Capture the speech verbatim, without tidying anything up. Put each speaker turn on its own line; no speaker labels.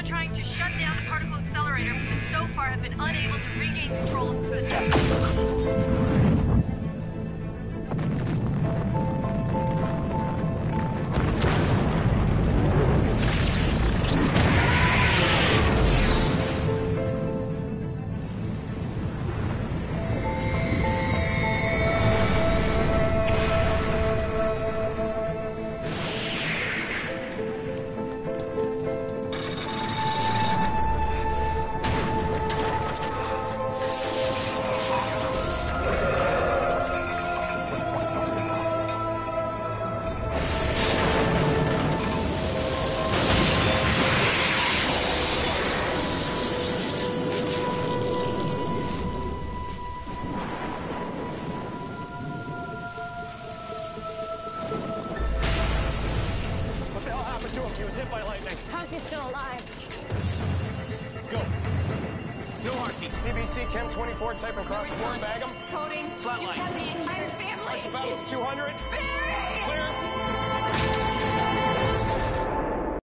trying to shut down the particle accelerator, but so far have been unable to regain control of the system.
How's he still alive?
Go. No heartbeat. T B C, Chem twenty-four, type and cross the board, bag him.
Coding.
Flatline.
You kept the entire family.
About two hundred.